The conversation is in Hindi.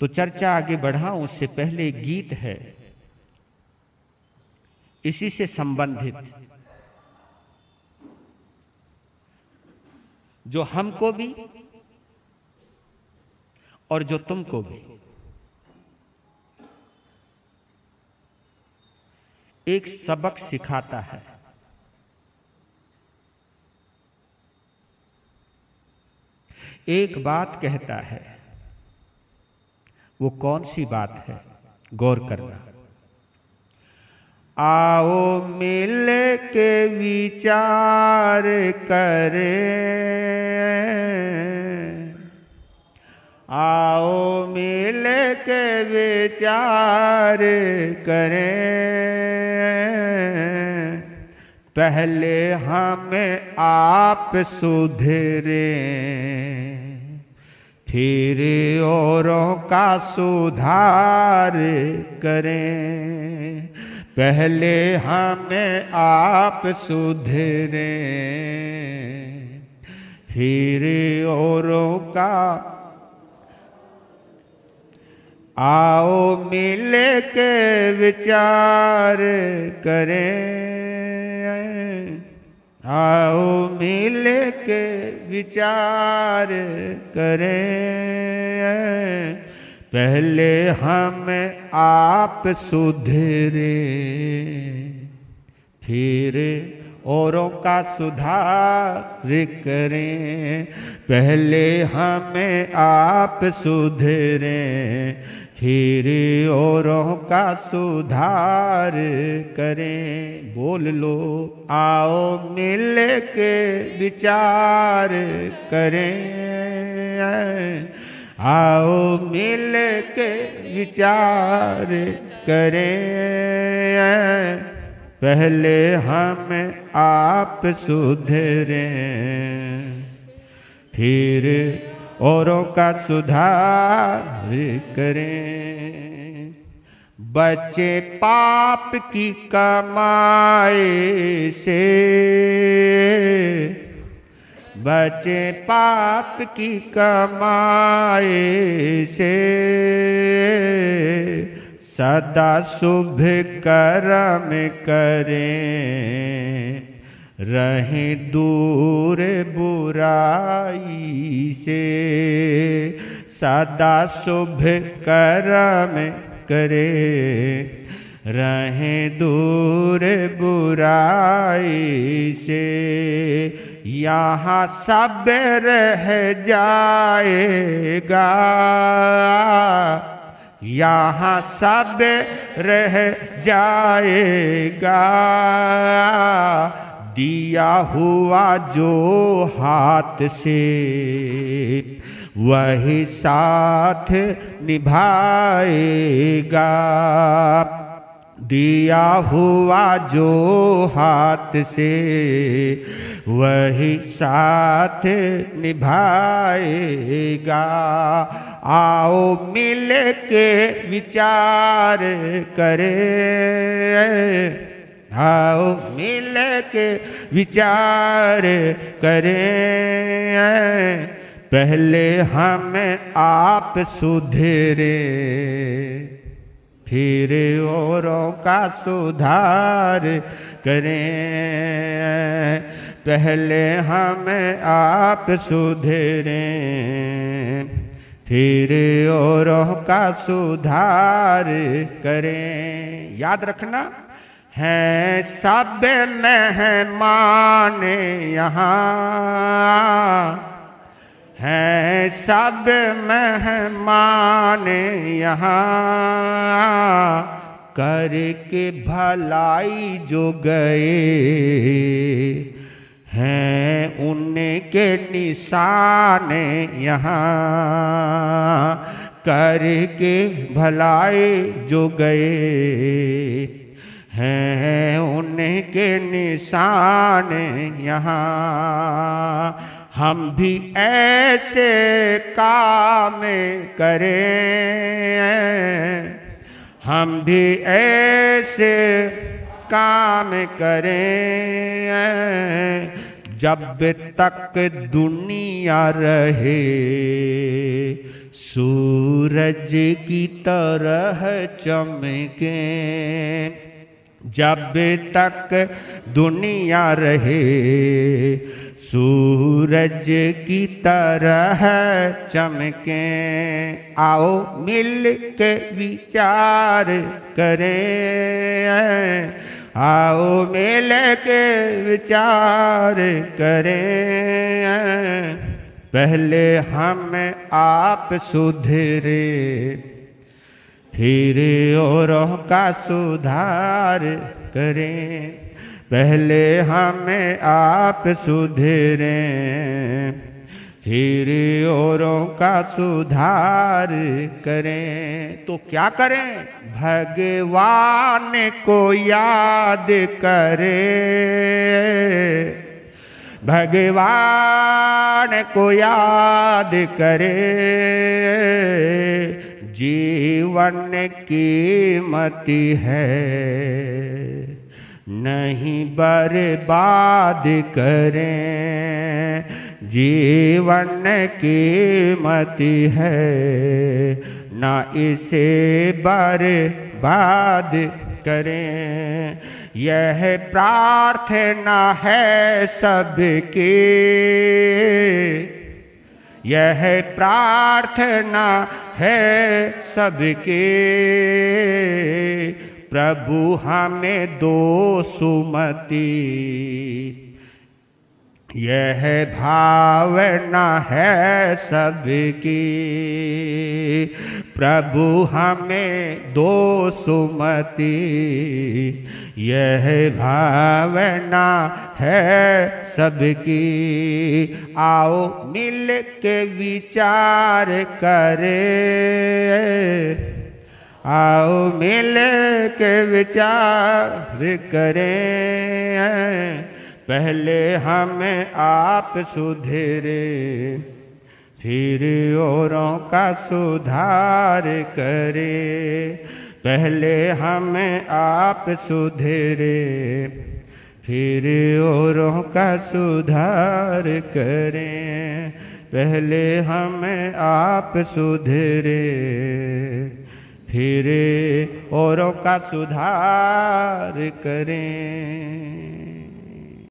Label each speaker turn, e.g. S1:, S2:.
S1: तो चर्चा आगे बढ़ाऊं उससे पहले एक गीत है इसी से संबंधित, जो हमको भी और जो तुमको भी एक सबक सिखाता है। एक बात कहता है, वो कौन सी बात है? गौर करना। आओ मिल के विचार करें, आओ मिल के विचार करें, पहले हमें आप सुधरे, फिर औरों का सुधार करें। पहले हमें आप सुधरे, फिर औरों का। आओ मिल के विचार करें, आओ मिल के विचार करें, पहले हमें आप सुधरे, फिर औरों का सुधार करें। पहले हमें आप सुधरे, फिर औरों का सुधार करें। बोल लो, आओ मिल के विचार करें, आओ मिल के विचार करें, पहले हमें आप सुधरे, फिर औरों का सुधार करें। बच्चे पाप की कमाई से, बच्चे पाप की कमाई से, सदा शुभ कर्म करें, रहें दूर बुराई से। सदा शुभ कर्म करें, रहें दूर बुराई से। यहाँ सब रह जाएगा, यहाँ सब रह जाएगा, दिया हुआ जो हाथ से वही साथ निभाएगा। दिया हुआ जो हाथ से वही साथ निभाएगा। आओ मिल के विचार करें, आओ मिल के विचार करें, पहले हमें आप सुधरे, फिर औरों का सुधार करें। पहले हमें आप सुधरे, फिर औरों का सुधार करें। याद रखना, हैं सब मेहमान यहाँ, हैं सब मेहमान यहाँ, करके भलाई जो गए हैं उनके निशान यहाँ। करके भलाई जो गए हैं उनके निशान यहाँ। हम भी ऐसे काम करें, हम भी ऐसे काम करें, जब तक दुनिया रहे सूरज की तरह चमके, जब तक दुनिया रहे सूरज की तरह चमके। आओ मिल के विचार करें, आओ मिल के विचार करें। पहले हम आप सुधरे, फिर औरों का सुधार करें। पहले हमें आप सुधरे, फिर औरों का सुधार करें। तो क्या करें? भगवान को याद करें, भगवान को याद करें। जीवन कीमत है, नहीं बर्बाद करें। जीवन कीमत है, ना इसे बर्बाद करें। यह प्रार्थना है सबकी, यह प्रार्थना है सबके। प्रभु हमें दो सुमति, यह भावना है सबकी। प्रभु हमें दो सुमति, यह भावना है सबकी। आओ मिल के विचार करें, आओ मिल के विचार करें। पहले हमें आप सुधरे, फिर औरों का सुधार करें। पहले हमें आप सुधरे, फिर औरों का सुधार करें। पहले हमें आप सुधरे, फिर औरों का सुधार करें।